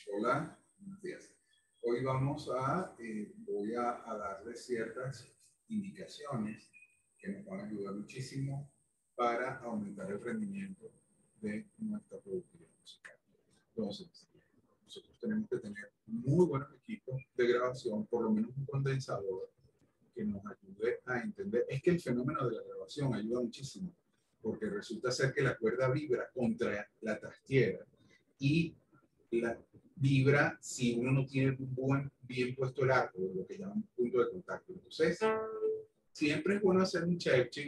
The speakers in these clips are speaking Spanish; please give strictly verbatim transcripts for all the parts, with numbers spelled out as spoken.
Hola, buenos días. Hoy vamos a, eh, voy a, a darles ciertas indicaciones que nos van a ayudar muchísimo para aumentar el rendimiento de nuestra productividad musical. Entonces, nosotros tenemos que tener muy buenos equipos de grabación, por lo menos un condensador que nos ayude a entender. Es que el fenómeno de la grabación ayuda muchísimo, porque resulta ser que la cuerda vibra contra la trastiera y la vibra si uno no tiene un buen, bien puesto el arco, lo que llaman punto de contacto. Entonces, siempre es bueno hacer un check-in.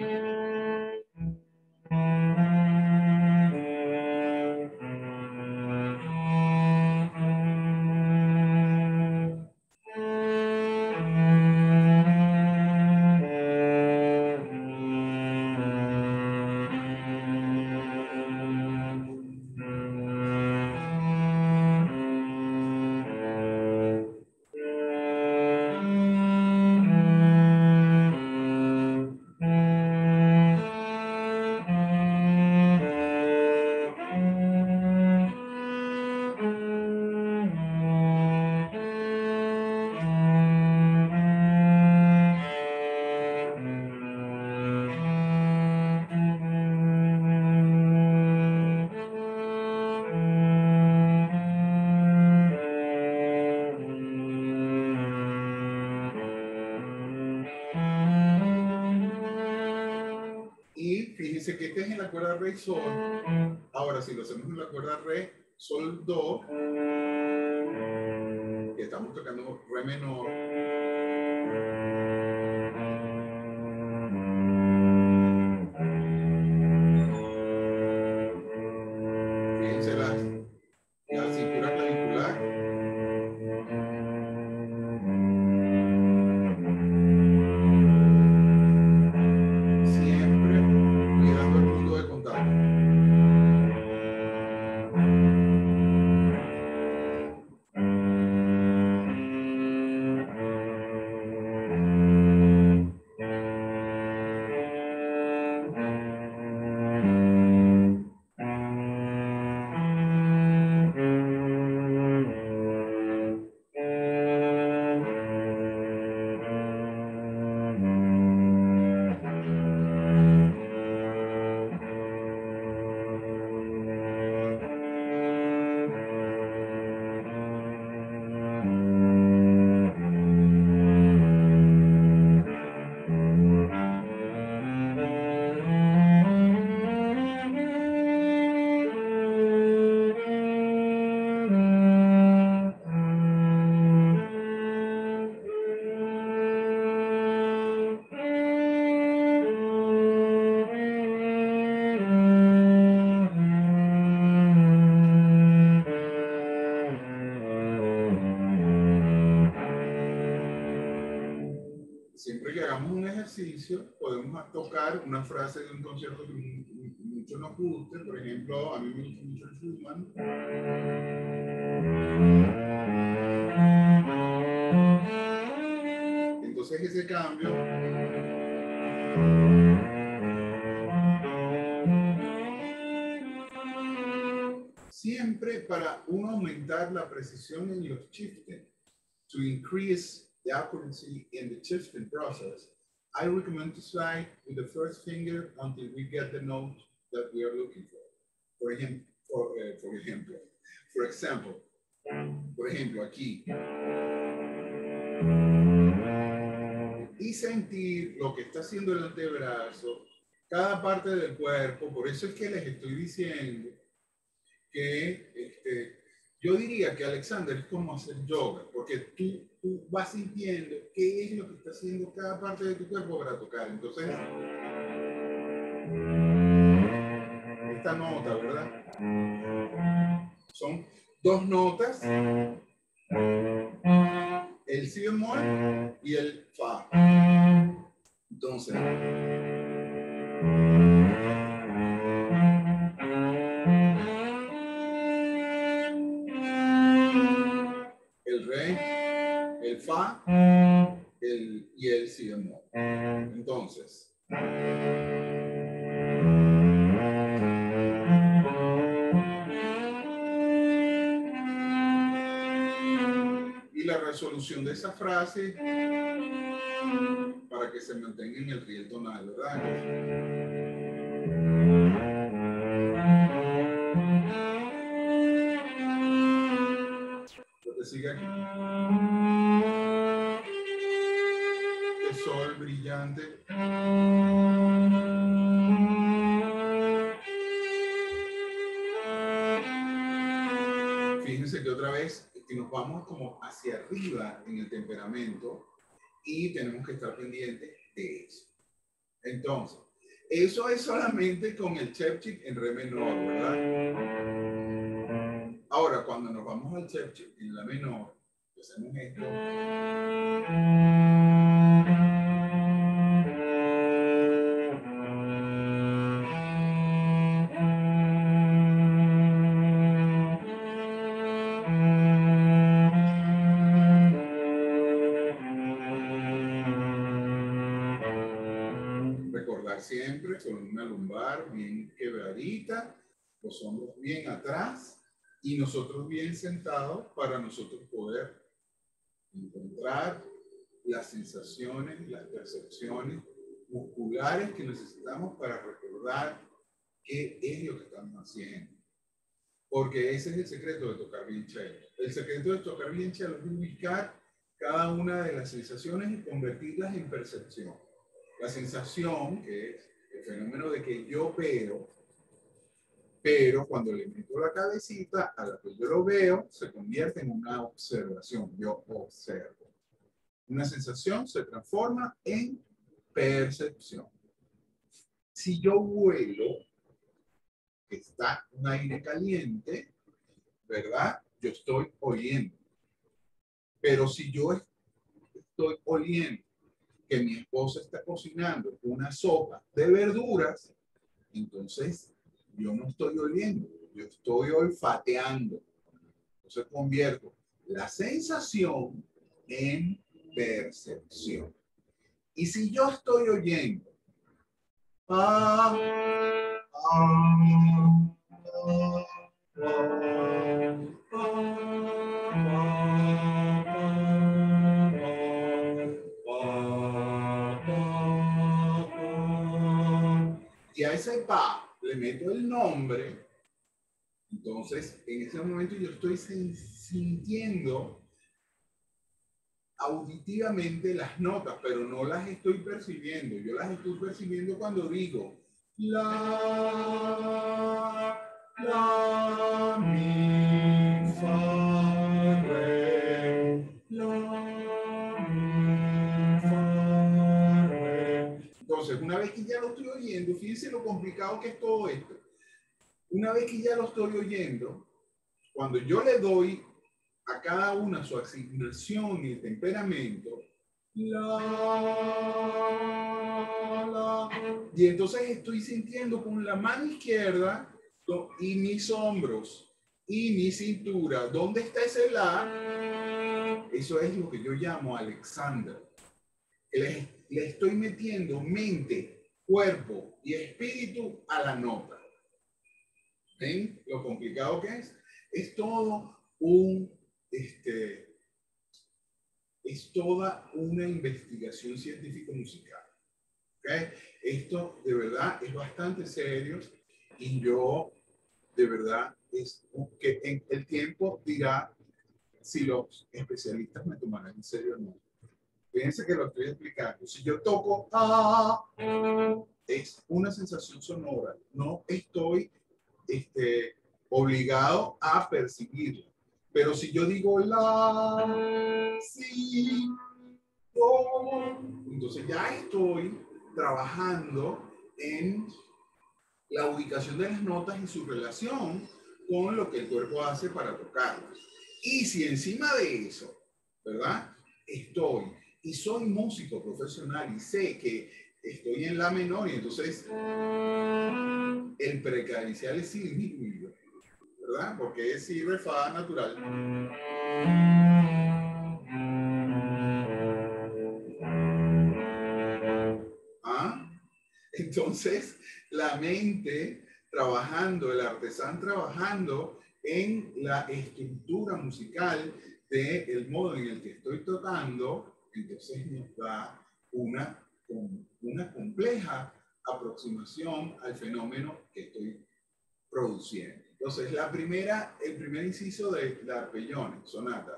Fíjense que este es en la cuerda re sol. Ahora, si lo hacemos en la cuerda re sol do, que estamos tocando re menor, fíjense la, la cintura clavicular. Siempre cuidando el punto de contacto. Siempre que hagamos un ejercicio, podemos tocar una frase de un concierto que mucho nos guste. Por ejemplo, a mí me gusta mucho el Schumann. Entonces ese cambio siempre para uno aumentar la precisión en los shifting, to increase the accuracy in the shifting process, I recommend to slide with the first finger until we get the note that we are looking for. For ejemplo, for, uh, for ejemplo, for example, por ejemplo, aquí. Y sentir lo que está haciendo el antebrazo, cada parte del cuerpo. Por eso es que les estoy diciendo que este, yo diría que Alexander es como hacer yoga, porque tú, tú vas sintiendo qué es lo que está haciendo cada parte de tu cuerpo para tocar. Entonces, esta nota, ¿verdad? Son dos notas, el si bemol y el fa. Entonces, el re, el fa el, y el si bemol. Entonces, resolución de esa frase para que se mantenga en el riel tonal, ¿verdad? Lo que sigue aquí. El sol brillante. Fíjense que otra vez que nos vamos como hacia arriba en el temperamento y tenemos que estar pendientes de eso. Entonces, eso es solamente con el chepchik en re menor, ¿verdad? Ahora, cuando nos vamos al chepchik en la menor, hacemos esto. Recordar siempre con una lumbar bien quebradita, los hombros bien atrás y nosotros bien sentados para nosotros poder encontrar las sensaciones, las percepciones musculares que necesitamos para recordar qué es lo que estamos haciendo. Porque ese es el secreto de tocar bien cello. El secreto de tocar bien cello es ubicar cada una de las sensaciones y convertirlas en percepción. La sensación, que es el fenómeno de que yo veo, pero cuando le meto la cabecita a la que yo lo veo, se convierte en una observación. Yo observo. Una sensación se transforma en percepción. Si yo vuelo, que está un aire caliente, ¿verdad? Yo estoy oliendo. Pero si yo estoy oliendo que mi esposa está cocinando una sopa de verduras, entonces yo no estoy oliendo, yo estoy olfateando. Entonces convierto la sensación en percepción. Y si yo estoy oyendo, ah, ah, ah, y a ese pa le meto el nombre, entonces en ese momento yo estoy sintiendo auditivamente las notas, pero no las estoy percibiendo. Yo las estoy percibiendo cuando digo la, la, mi, fa, re, la, mi, fa, re. Entonces, una vez que ya lo estoy oyendo, fíjense lo complicado que es todo esto. Una vez que ya lo estoy oyendo, cuando yo le doy a cada una su asignación y temperamento, la, la, y entonces estoy sintiendo con la mano izquierda y mis hombros y mi cintura, ¿dónde está ese la? Eso es lo que yo llamo Alexander. Le, le estoy metiendo mente, cuerpo y espíritu a la nota. ¿Ven lo complicado que es? Es todo un Este, es toda una investigación científico-musical. ¿Okay? Esto de verdad es bastante serio y yo de verdad es que en el tiempo dirá si los especialistas me tomarán en serio o no. Fíjense que lo estoy explicando. Si yo toco ah, es una sensación sonora. No estoy este, obligado a percibirla. Pero si yo digo la, si, do, entonces ya estoy trabajando en la ubicación de las notas y su relación con lo que el cuerpo hace para tocarlas. Y si encima de eso, ¿verdad? Estoy y soy músico profesional y sé que estoy en la menor y entonces el precadencial es indisminuible, ¿verdad? Porque es si, re, fa natural. ¿Ah? Entonces, la mente trabajando, el artesano trabajando en la estructura musical del modo en el que estoy tocando, entonces nos da una, una compleja aproximación al fenómeno que estoy produciendo. Entonces, la primera, el primer inciso de la arpeggione, sonata.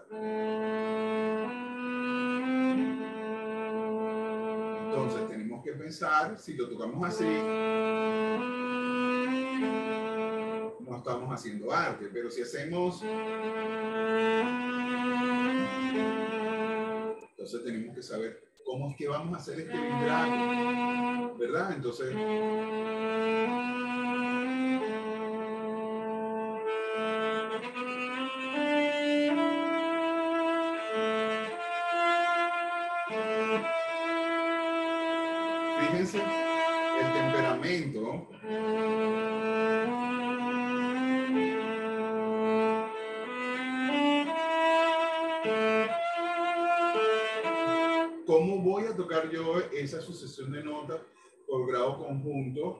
Entonces, tenemos que pensar, si lo tocamos así, no estamos haciendo arte, pero si hacemos... Entonces, tenemos que saber cómo es que vamos a hacer este vibrato, ¿verdad? Entonces... Fíjense el temperamento. ¿Cómo voy a tocar yo esa sucesión de notas por grado conjunto?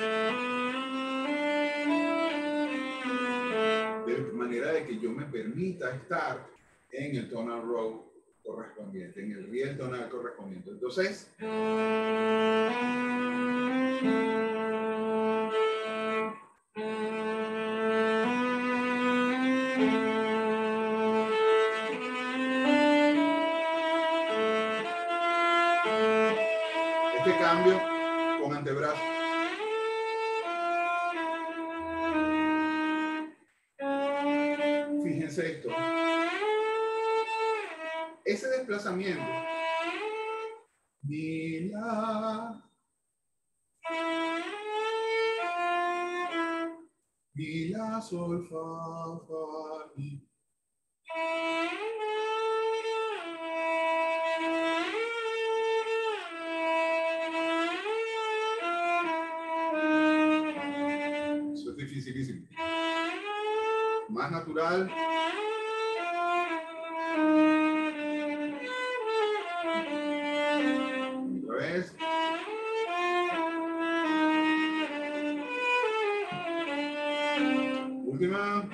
De manera de que yo me permita estar en el tonal row correspondiente, en el riel tonal correspondiente. Entonces, este cambio con antebrazo. Fíjense esto. Ese desplazamiento. Mi, la, mi, la, sol, fa, fa, mi. Eso es dificilísimo. Más natural. Otra vez. Última.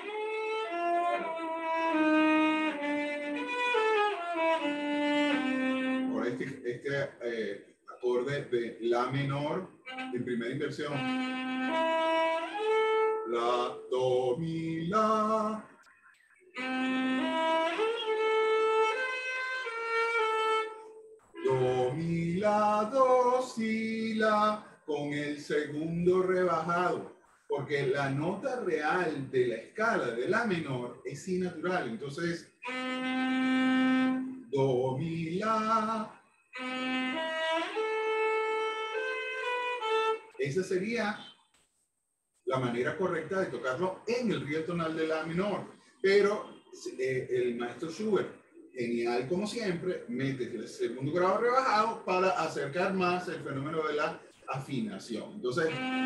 Ahora este, este eh, acorde de la menor en primera inversión. La, do, mi, la. Do, mi, la, do, si, la, con el segundo rebajado, porque la nota real de la escala de la menor es si natural. Entonces, do, mi, la. Esa sería la manera correcta de tocarlo en el riel tonal de la menor. Pero eh, el maestro Schubert, genial como siempre, mete el segundo grado rebajado para acercar más el fenómeno de la afinación. Entonces,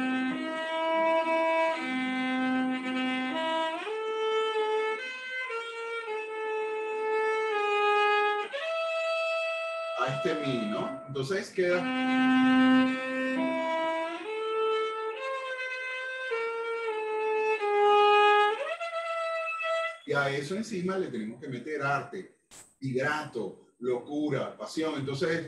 a este mi, ¿no? Entonces queda... Y a eso encima le tenemos que meter arte, vibrato, locura, pasión. Entonces...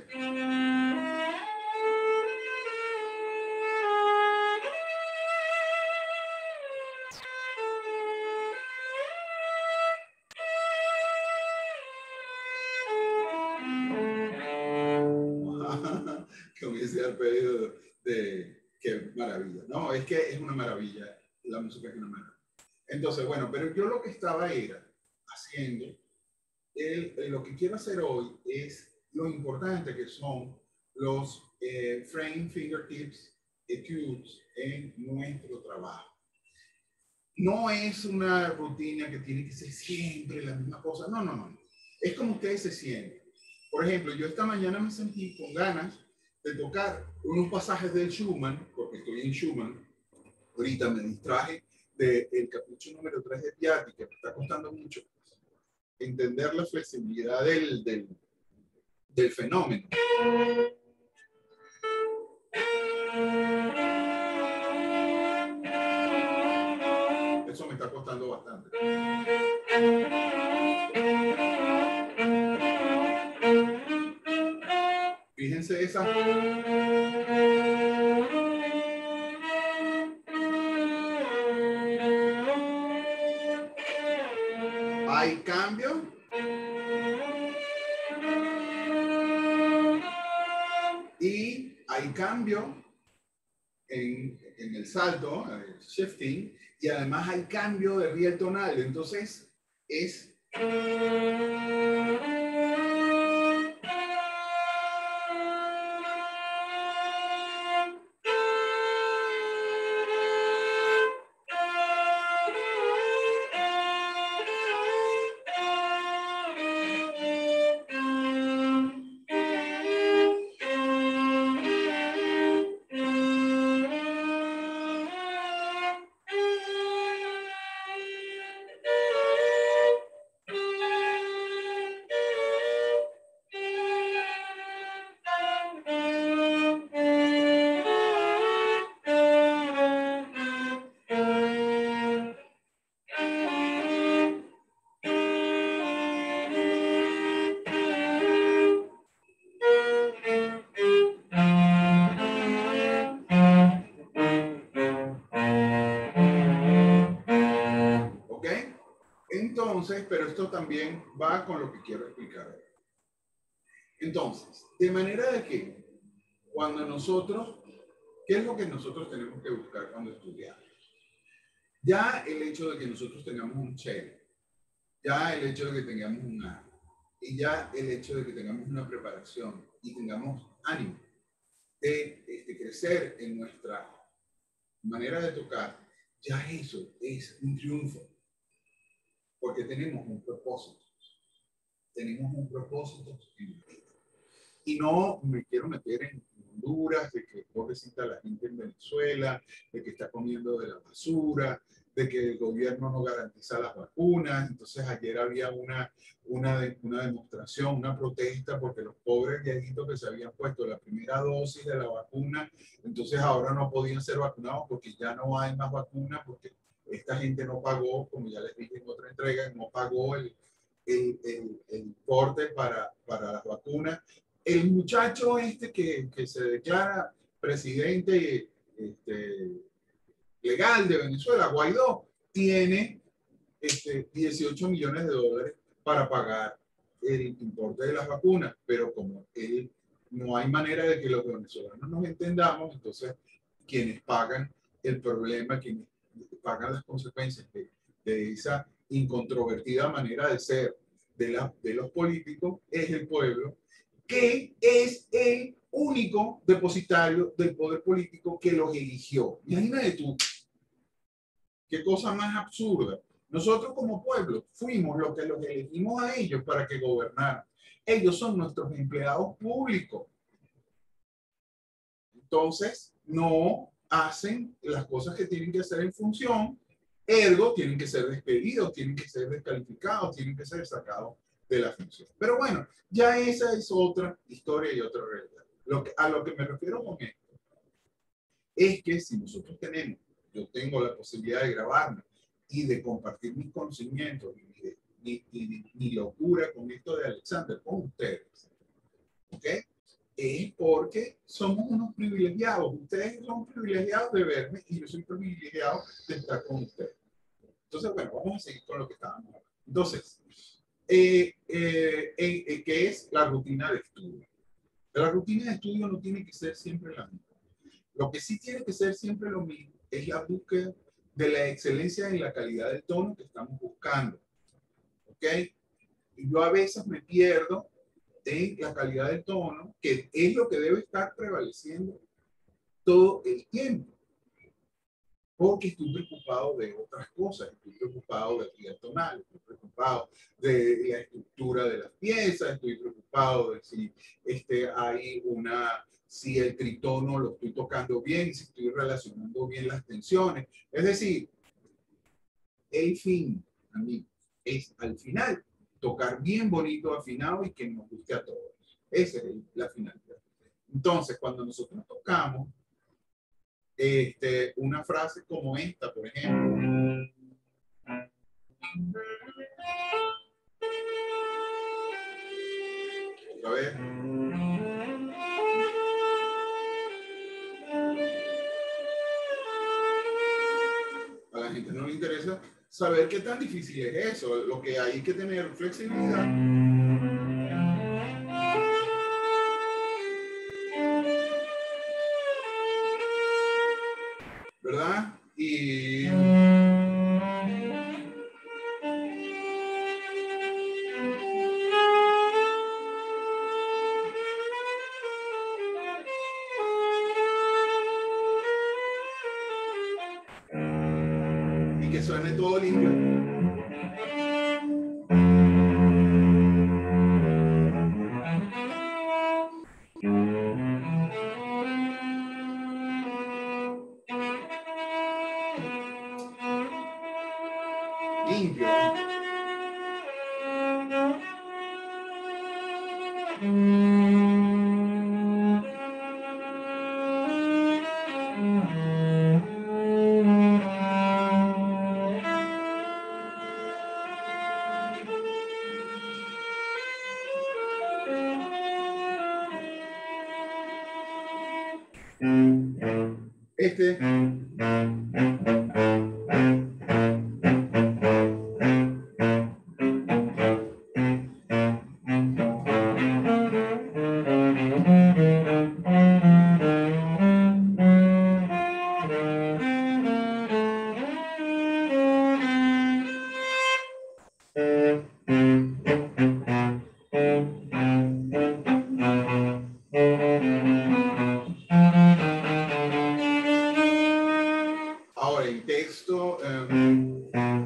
Con ese arpegio de... Qué maravilla. No, es que es una maravilla. La música es una maravilla. Entonces, bueno, pero yo lo que estaba era haciendo, el, el, lo que quiero hacer hoy es lo importante que son los eh, frame fingertips etudes en nuestro trabajo. No es una rutina que tiene que ser siempre la misma cosa, no, no, no. Es como ustedes se sienten. Por ejemplo, yo esta mañana me sentí con ganas de tocar unos pasajes del Schumann, porque estoy en Schumann, ahorita me distraje del capricho número tres de Piatti, que me está costando mucho entender la flexibilidad del, del, del fenómeno. Eso me está costando bastante. esa. Hay cambio. Y hay cambio en, en el salto, el shifting, y además hay cambio de riel tonal. Entonces es... Entonces, pero esto también va con lo que quiero explicar. Entonces, de manera de que cuando nosotros, ¿qué es lo que nosotros tenemos que buscar cuando estudiamos? Ya el hecho de que nosotros tengamos un chelo, ya el hecho de que tengamos un A, y ya el hecho de que tengamos una preparación y tengamos ánimo de, de crecer en nuestra manera de tocar, ya eso es un triunfo. Porque tenemos un propósito. Tenemos un propósito en la vida. Y no me quiero meter en Honduras, de que pobrecita la gente en Venezuela, de que está comiendo de la basura, de que el gobierno no garantiza las vacunas. Entonces ayer había una, una, una demostración, una protesta, porque los pobres viejitos que se habían puesto la primera dosis de la vacuna, entonces ahora no podían ser vacunados porque ya no hay más vacunas, porque esta gente no pagó, como ya les dije en otra entrega, no pagó el, el, el, el corte para, para las vacunas. El muchacho este que, que se declara presidente este, legal de Venezuela, Guaidó, tiene este, dieciocho millones de dólares para pagar el importe de las vacunas, pero como él, no hay manera de que los venezolanos nos entendamos, entonces quienes pagan el problema, quienes pagan las consecuencias de, de esa incontrovertida manera de ser de, la, de los políticos es el pueblo, que es el único depositario del poder político que los eligió. Imagínate tú, qué cosa más absurda. Nosotros como pueblo fuimos los que los elegimos a ellos para que gobernaran. Ellos son nuestros empleados públicos. Entonces, no hacen las cosas que tienen que hacer en función, ergo tienen que ser despedidos, tienen que ser descalificados, tienen que ser sacados de la función. Pero bueno, ya esa es otra historia y otra realidad. Lo que, a lo que me refiero con esto es que si nosotros tenemos, yo tengo la posibilidad de grabarme y de compartir mis conocimientos y mi, mi, mi locura con esto de Alexander con ustedes, ¿ok? Es porque somos unos privilegiados. Ustedes son privilegiados de verme y yo soy privilegiado de estar con ustedes. Entonces, bueno, vamos a seguir con lo que estábamos hablando. Entonces, eh, eh, eh, eh, ¿qué es la rutina de estudio? La rutina de estudio no tiene que ser siempre la misma. Lo que sí tiene que ser siempre lo mismo es la búsqueda de la excelencia en la calidad del tono que estamos buscando. ¿Ok? Y yo a veces me pierdo en la calidad del tono, que es lo que debe estar prevaleciendo todo el tiempo. Porque estoy preocupado de otras cosas, estoy preocupado del riel tonal, estoy preocupado de la estructura de las piezas, estoy preocupado de si este, hay una, si el tritono lo estoy tocando bien, si estoy relacionando bien las tensiones. Es decir, el fin, amigos, es al final tocar bien bonito, afinado y que nos guste a todos. Esa es la finalidad. Entonces, cuando nosotros tocamos, Este, una frase como esta, por ejemplo. Otra vez. me interesa saber qué tan difícil es eso. Lo que hay que tener flexibilidad. ¿Verdad? Y y que suene todo limpio. Limpio. Este. Ahora, en texto, um,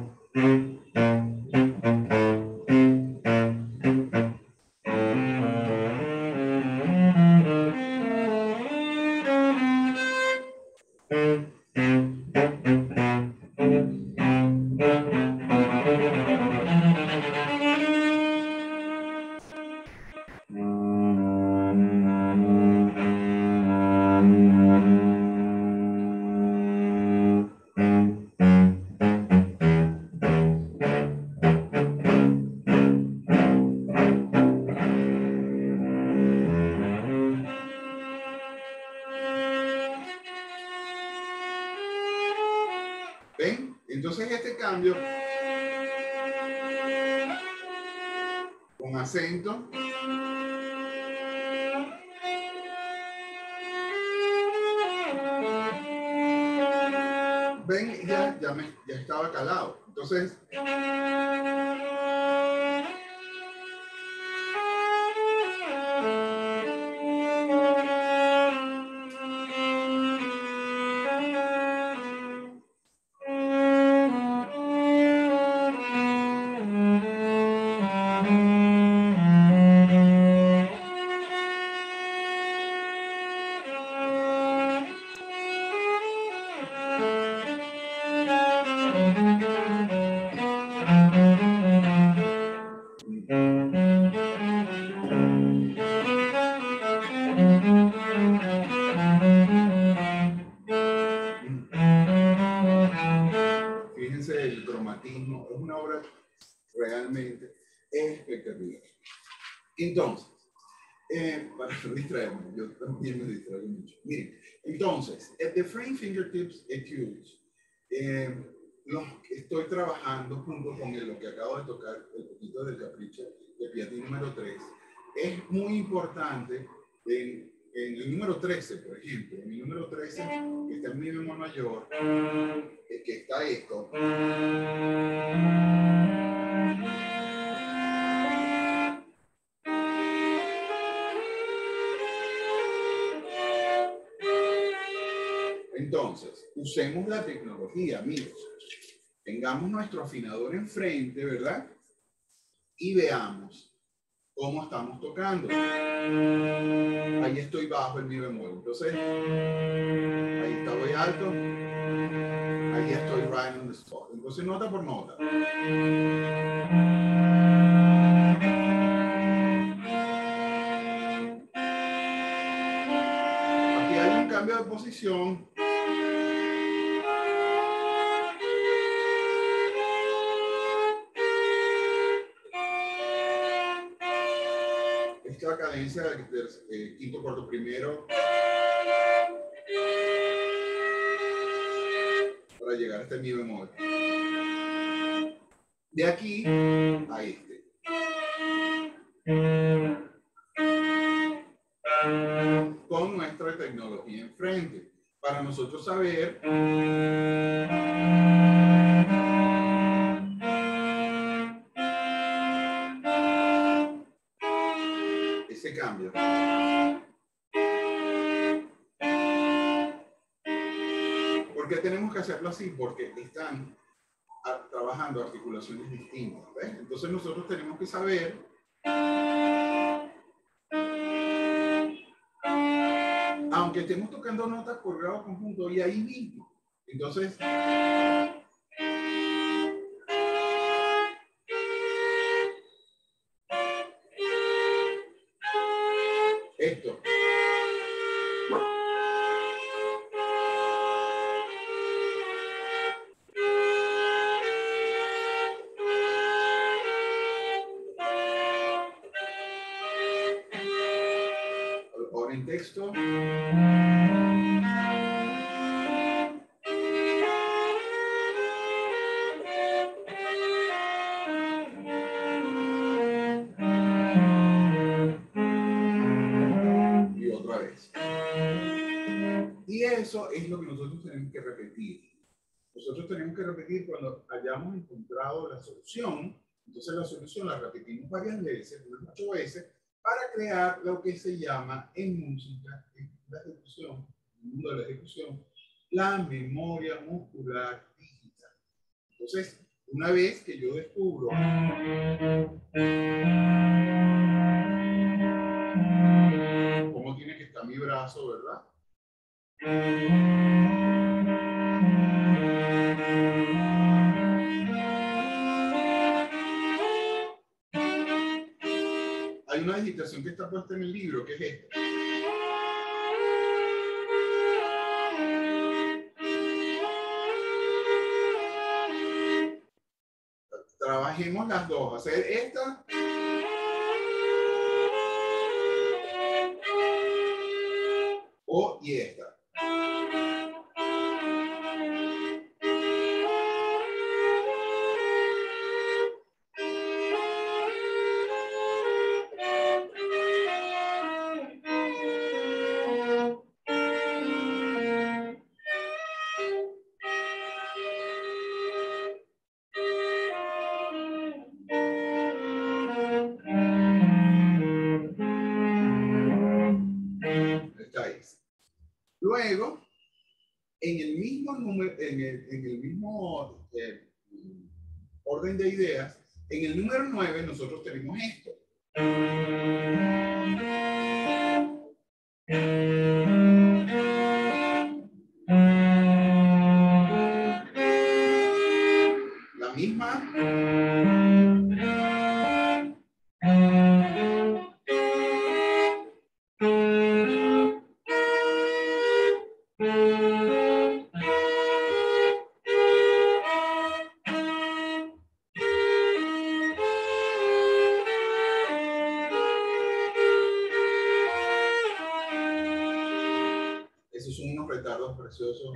¿ven? Entonces este cambio con acento ven, ya, ya, me, ya estaba calado. Entonces fíjense, el cromatismo es una obra realmente espectacular. Entonces, eh, para no distraerme, yo también me distraigo mucho. Miren, entonces, the Frame Fingertips Etudes, eh, los estoy trabajando junto con el, lo que acabo de tocar, el poquito del capricho de Piatti número tres. Es muy importante en, en el número trece, por ejemplo, en el número trece, que está en mi bemol mayor, eh, que está esto. Entonces, usemos la tecnología, amigos. Tengamos nuestro afinador enfrente, ¿verdad? Y veamos cómo estamos tocando. Ahí estoy bajo el mi bemol. Entonces, ahí está voy alto. Ahí estoy right on the spot. Entonces, nota por nota. Aquí hay un cambio de posición. Esta cadencia del, del eh, quinto cuarto primero para llegar a este mi bemol. de aquí a este. Con nuestra tecnología enfrente, para nosotros saber ese cambio. ¿Por qué tenemos que hacerlo así? Porque están trabajando articulaciones distintas, ¿ves? Entonces nosotros tenemos que saber aunque estemos tocando notas por grado conjunto y ahí mismo. Entonces esto. Ahora en texto. Y otra vez. Y eso es lo que nosotros tenemos que repetir. Nosotros tenemos que repetir cuando hayamos encontrado la solución. Entonces la solución la repetimos varias veces, unas ocho veces, para crear lo que se llama en música, en la ejecución, en el mundo de la ejecución, la memoria muscular digital. Entonces, una vez que yo descubro cómo tiene que estar mi brazo, ¿verdad? Hay una digitación que está puesta en el libro, que es esta. Trabajemos las dos, hacer esta o y esta. Luego, en el mismo número, en el, en el mismo eh, orden de ideas, en el número nueve nosotros tenemos esto. La misma. Esos son unos retardos preciosos.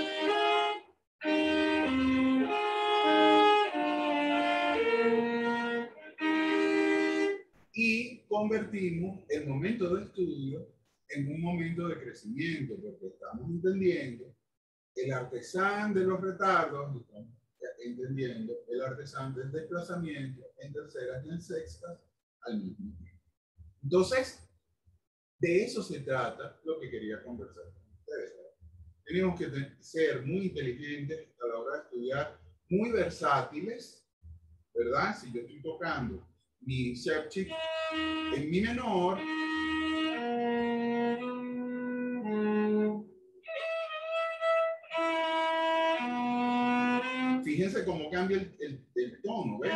Y convertimos el momento de estudio en un momento de crecimiento, porque estamos entendiendo el artesán de los retardos, estamos entendiendo el artesán del desplazamiento en terceras y en sextas al mismo tiempo. Entonces, de eso se trata lo que quería conversar con ustedes. Tenemos que ser muy inteligentes a la hora de estudiar, muy versátiles, ¿verdad? Si yo estoy tocando mi Shepchik en mi menor, fíjense cómo cambia el, el, el tono, ¿ves?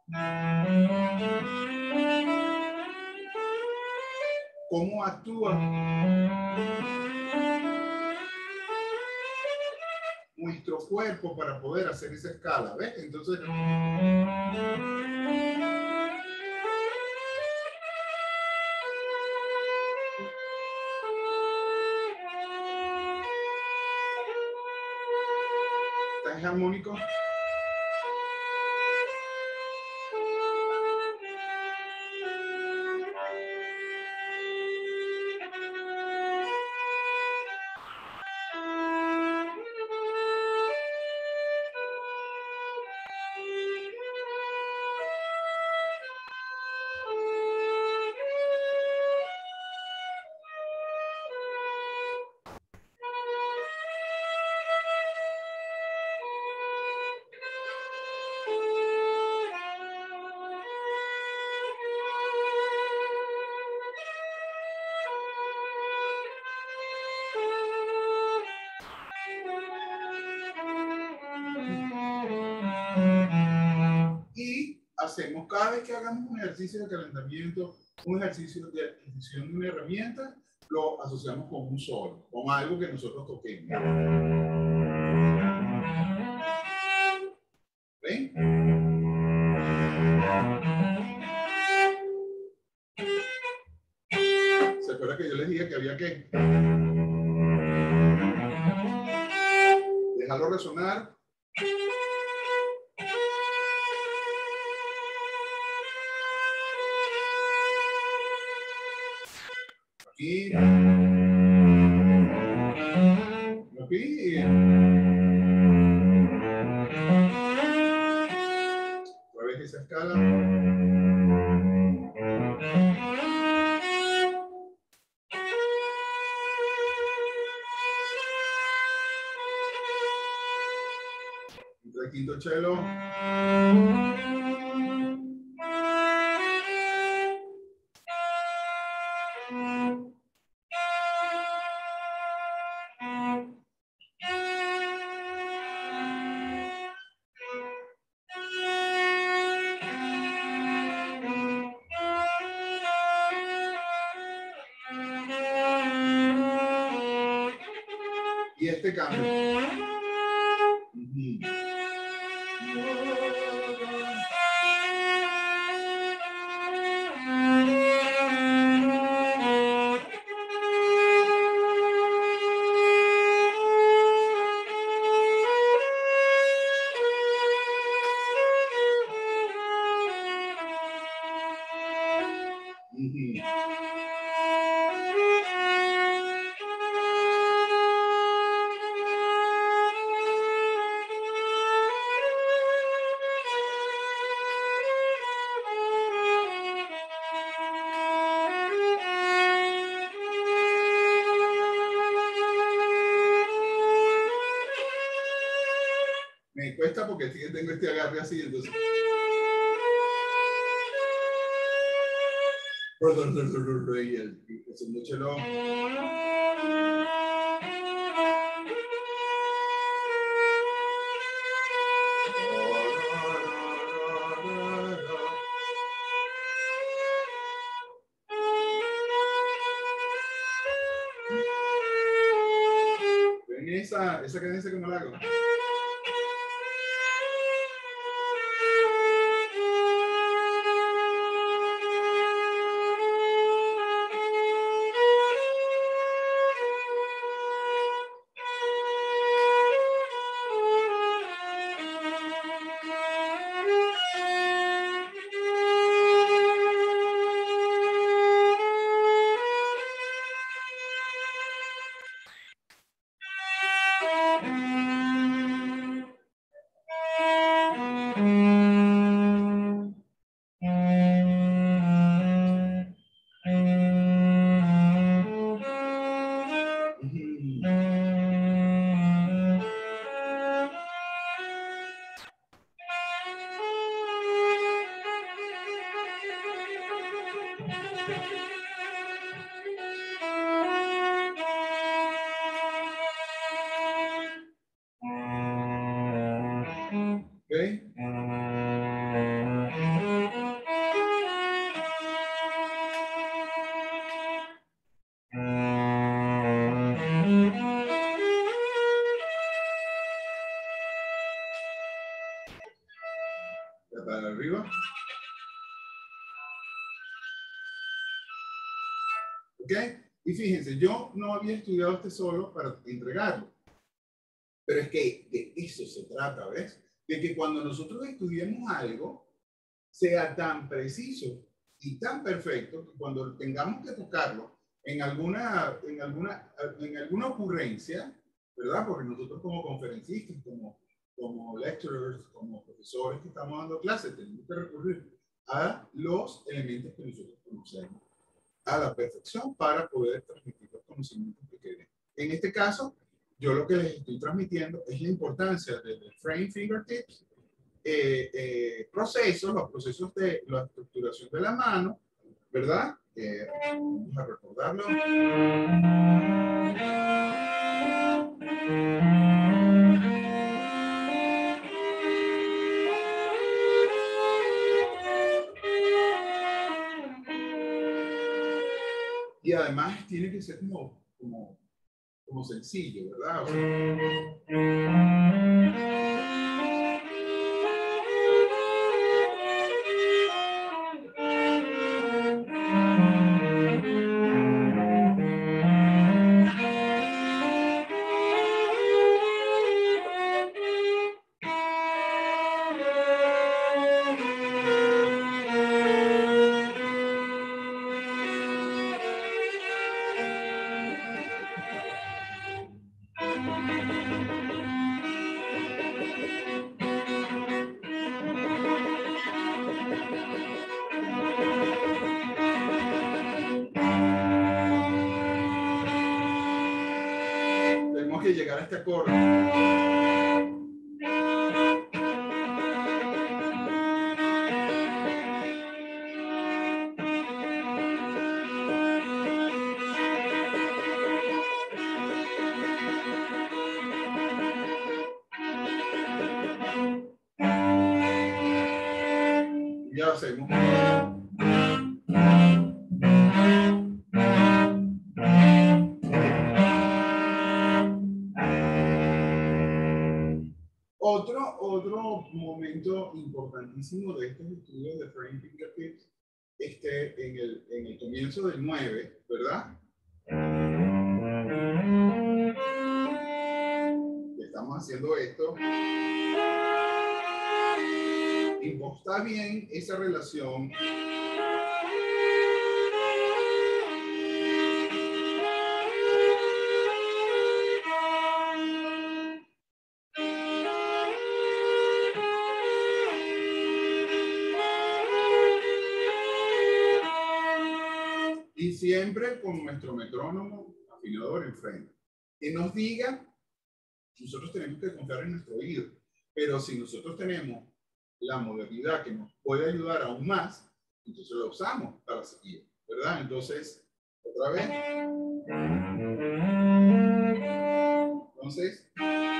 ¿Cómo actúa nuestro cuerpo para poder hacer esa escala? ¿Ves? Entonces, ¿estás armónico? Y hacemos, cada vez que hagamos un ejercicio de calentamiento, un ejercicio de adquisición de una herramienta, lo asociamos con un solo, con algo que nosotros toquemos. ¿Ven? ¿Se acuerdan que yo les dije que había que dejarlo resonar? Aquí. Aquí. Otra vez esa escala. El quinto cello. Y este cambio. Uh-huh. Me cuesta porque sí que tengo este agarre así, entonces. Y el segundo cello. ¿Ven esa, esa cadencia que me la hago? ¿Ok? Para arriba. ¿Ok? Y fíjense, yo no había estudiado este solo para entregarlo. Pero es que de eso se trata, ¿ves? De que cuando nosotros estudiemos algo, sea tan preciso y tan perfecto que cuando tengamos que tocarlo en alguna, en alguna, en alguna ocurrencia, ¿verdad? Porque nosotros como conferencistas, como, como lecturers, como profesores que estamos dando clases, tenemos que recurrir a los elementos que nosotros conocemos a la perfección para poder transmitir los conocimientos que queremos. En este caso, yo lo que les estoy transmitiendo es la importancia del frame fingertips, eh, eh, procesos, los procesos de la estructuración de la mano, ¿verdad? Eh, vamos a recordarlo. Y además tiene que ser como, como, como sencillo, ¿verdad? O sea, tenemos que llegar a este acorde. Ya hacemos. Otro, otro momento importantísimo de estos estudios de frame fingertips, este, en, el, en el comienzo del nueve, ¿verdad? Estamos haciendo esto. Imposta bien esa relación. Y siempre con nuestro metrónomo afinador enfrente. Que nos diga, nosotros tenemos que confiar en nuestro oído, pero si nosotros tenemos la modernidad que nos puede ayudar aún más, entonces lo usamos para seguir, ¿verdad? Entonces, otra vez. Entonces.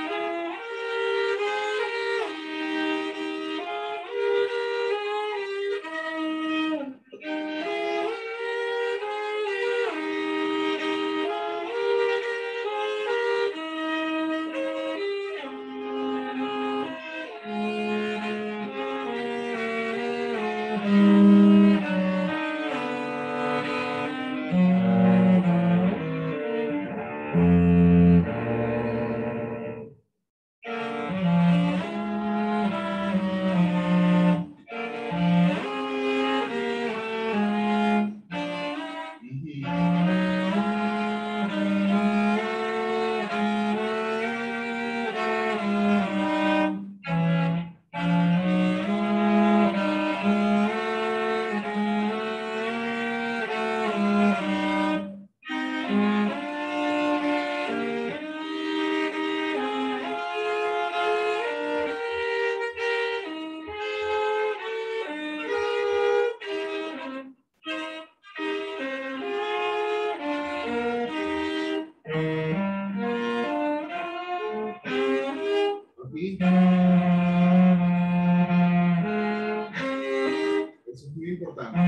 Eso es muy importante.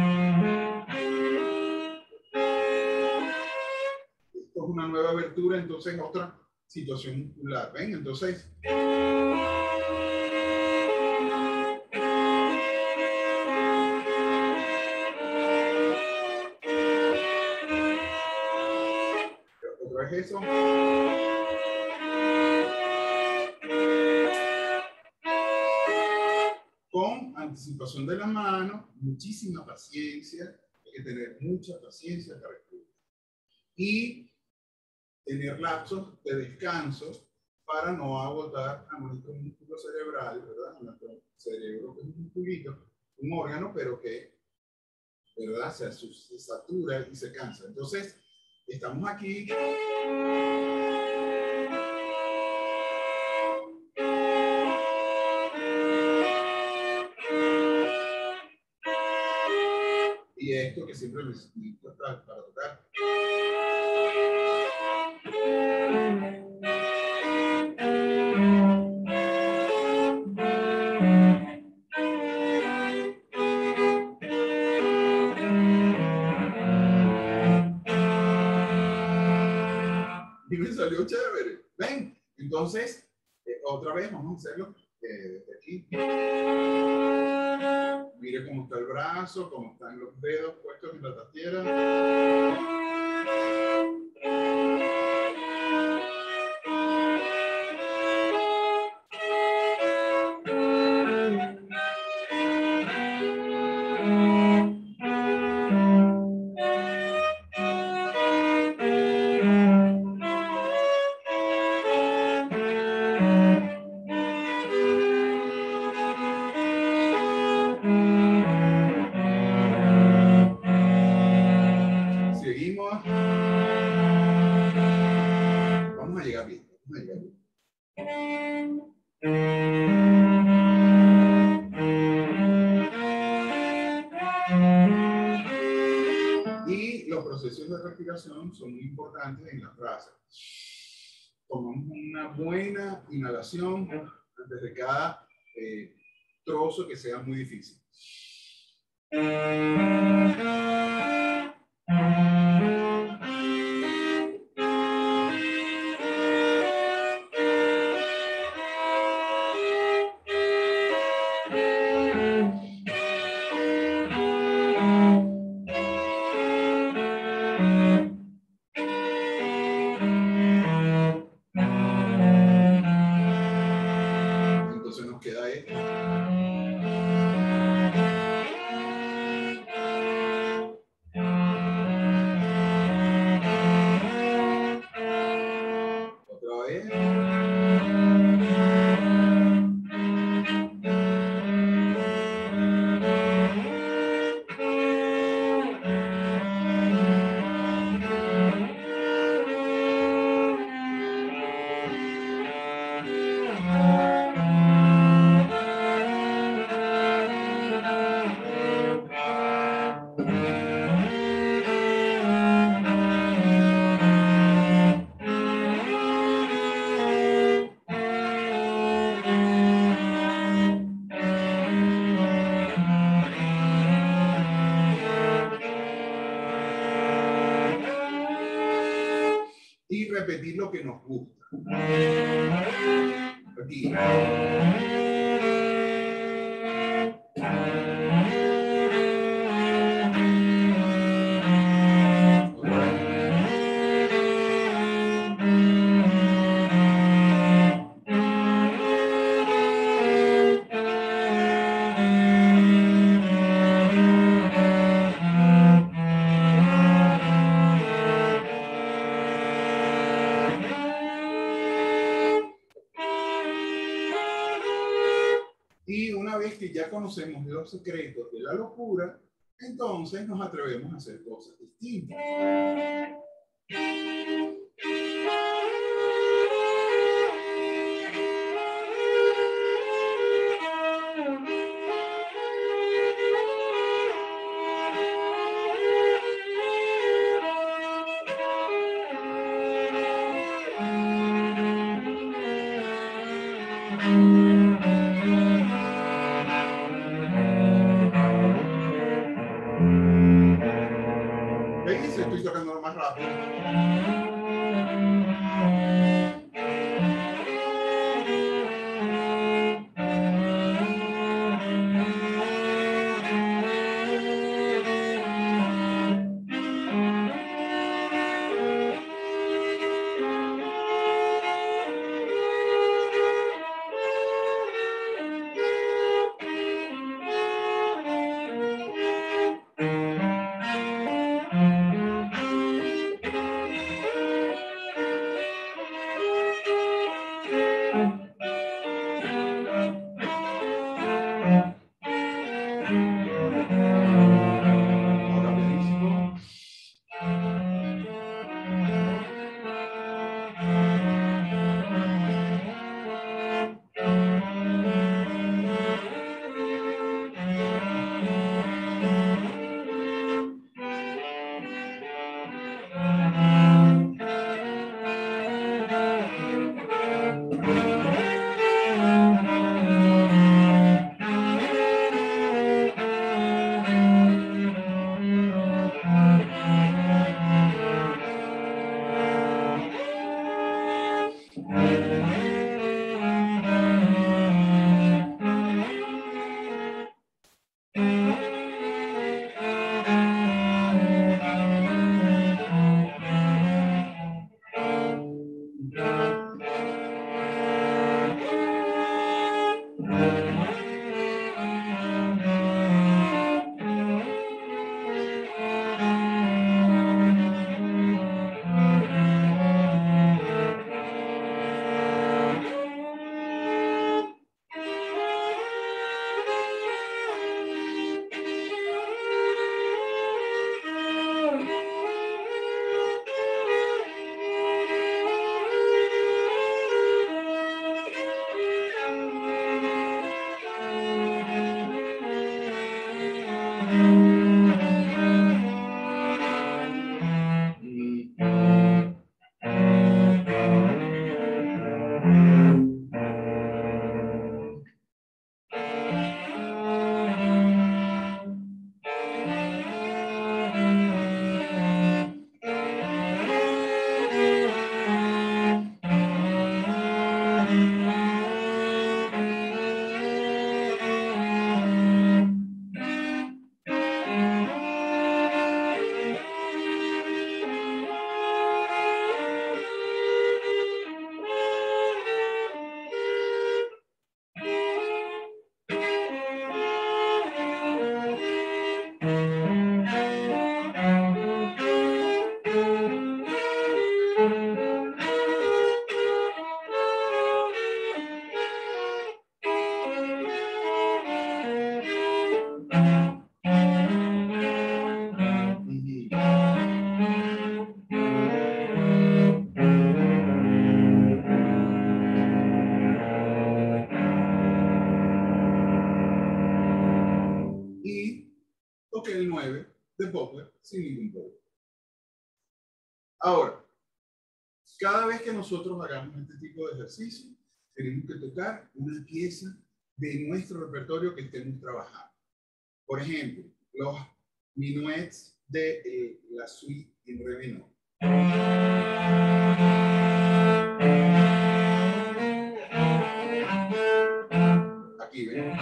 Esto es una nueva abertura, entonces otra situación muscular. ¿Ven? Entonces. es eso? Con anticipación de la mano, muchísima paciencia, hay que tener mucha paciencia para escuchar. Y tener lapsos de descanso para no agotar a nuestro músculo cerebral, ¿verdad? A nuestro cerebro, que es un musculito, un órgano, pero que, ¿verdad? Se, se satura y se cansa. Entonces, estamos aquí. Y esto que siempre necesito para tocar. Y me salió chévere. ¿Ven? Entonces, eh, otra vez vamos a hacerlo eh, desde aquí. Mire cómo está el brazo, cómo están los dedos puestos en la tastiera. Seguimos. Vamos a llegar bien. Vamos a llegar bien. Y los procesos de respiración son muy importantes en la frase. Tomamos una buena inhalación antes de cada eh, trozo que sea muy difícil. Entonces nos queda esto. Otra vez. Y repetir lo que nos gusta. Aquí. Y una vez que ya conocemos los secretos de la locura, entonces nos atrevemos a hacer cosas distintas. ¿Veis? Estoy tocando más rápido. toqué el nueve de Popper sin ningún problema. Ahora, cada vez que nosotros hagamos este tipo de ejercicio, tenemos que tocar una pieza de nuestro repertorio que estemos trabajando. Por ejemplo, los minuets de eh, la suite en re menor. Aquí ven.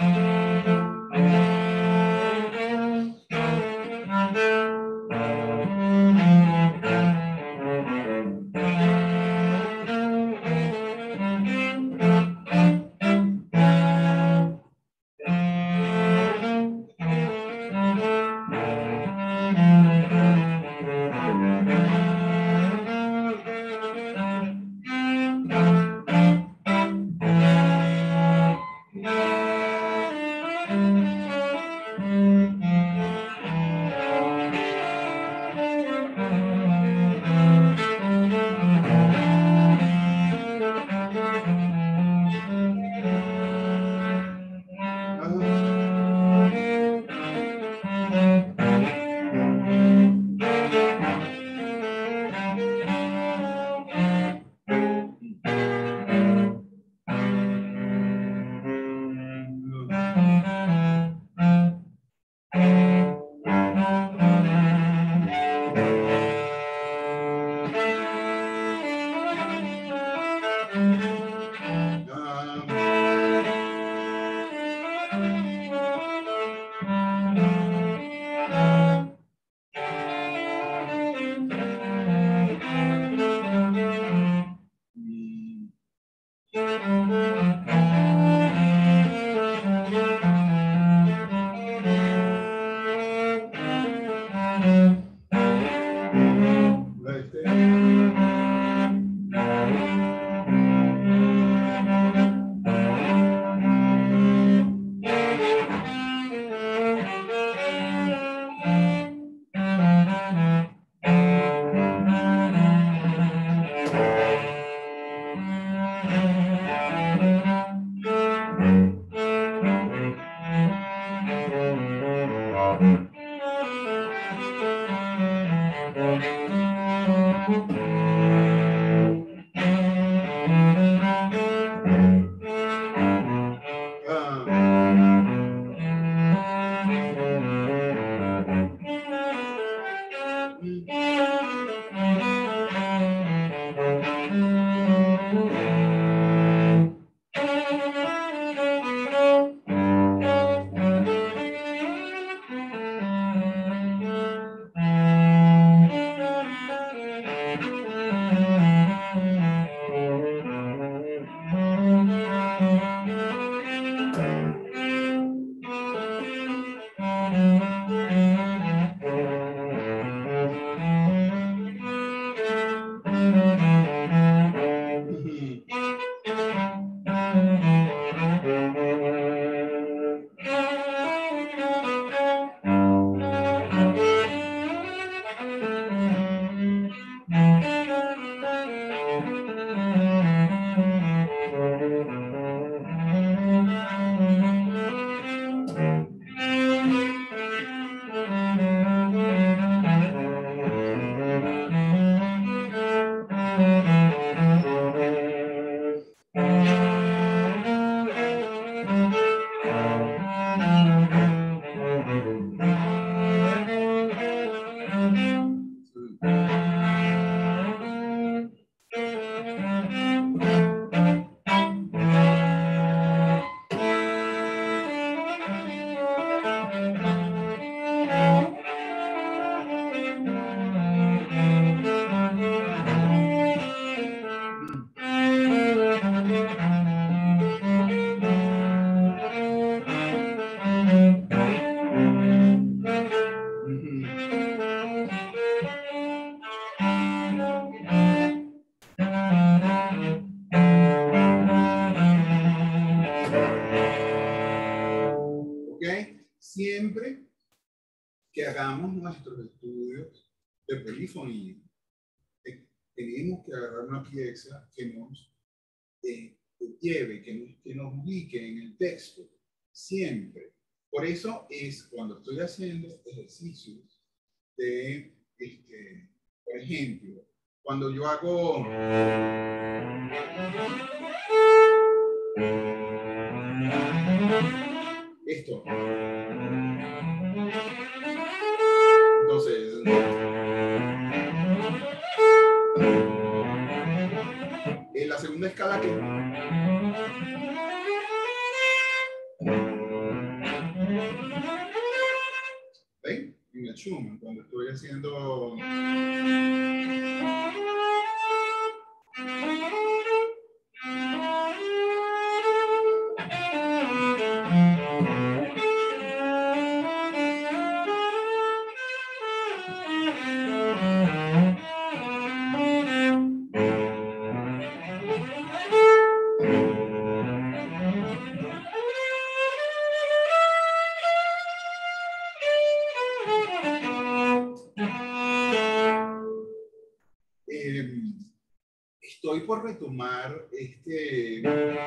siempre que hagamos nuestros estudios de polifonía, eh, tenemos que agarrar una pieza que nos eh, lleve, que nos, que nos ubique en el texto, siempre. Por eso es cuando estoy haciendo ejercicios de, este, por ejemplo, cuando yo hago esto, entonces, en la segunda escala que ¿ven? En el Schumann, cuando estoy haciendo eh, estoy por retomar este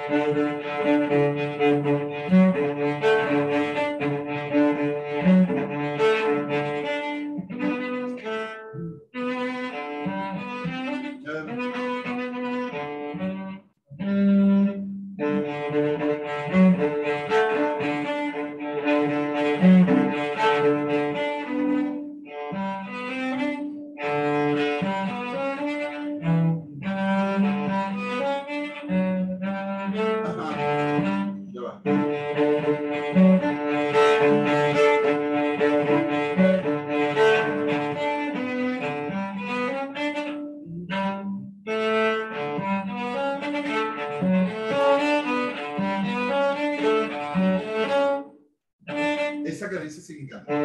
esa cadencia sin canto.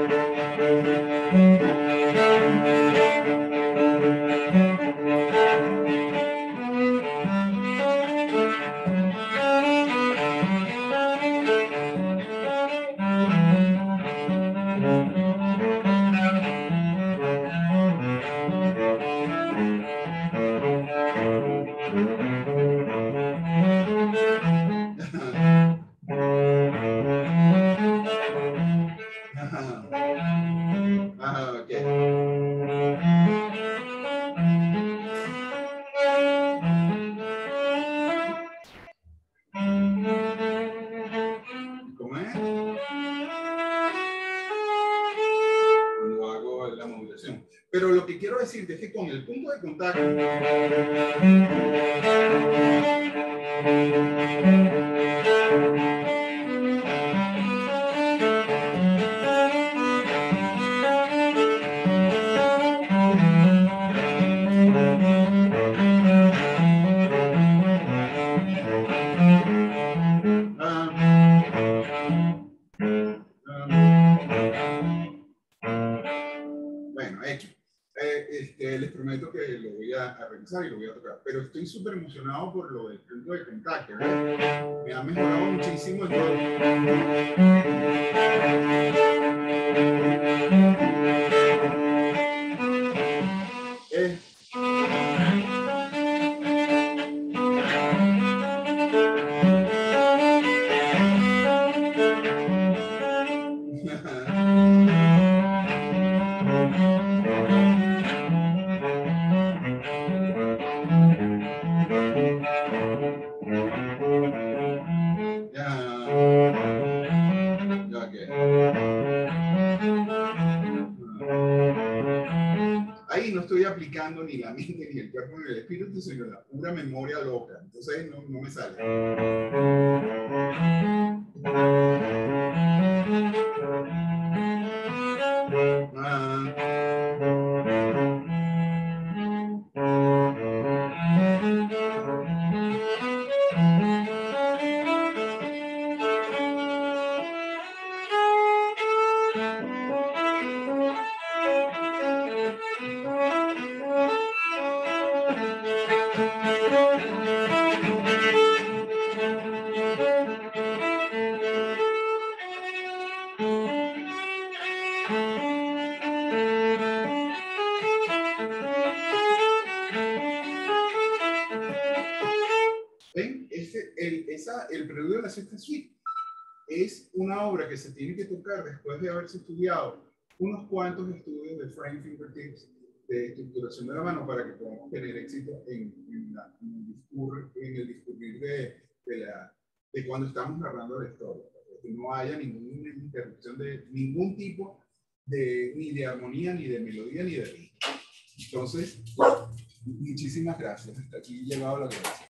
Ah, okay. ¿Cómo es? Cuando hago la modulación. Pero lo que quiero decirte es que con el punto de contacto bueno, hecho. Eh, este, les prometo que lo voy a, a revisar y lo voy a tocar. Pero estoy súper emocionado por lo del punto de contacto. ¿Eh? Me ha mejorado muchísimo el todo. Eh, ahí no estoy aplicando ni la mente, ni el cuerpo, ni el espíritu, sino la pura memoria loca. Entonces no, no me sale. Ah. ¿Ven? Este, el, esa, el preludio de la sexta suite es una obra que se tiene que tocar después de haberse estudiado unos cuantos estudios de frame fingertips, de estructuración de la mano, para que podamos tener éxito en, en, la, en el, discurrir, en el discurrir de, de, la, de cuando estamos narrando la historia. Que no haya ninguna interrupción de ningún tipo, de, ni de armonía, ni de melodía, ni de ritmo. Entonces, muchísimas gracias. Hasta aquí llegado la gracia.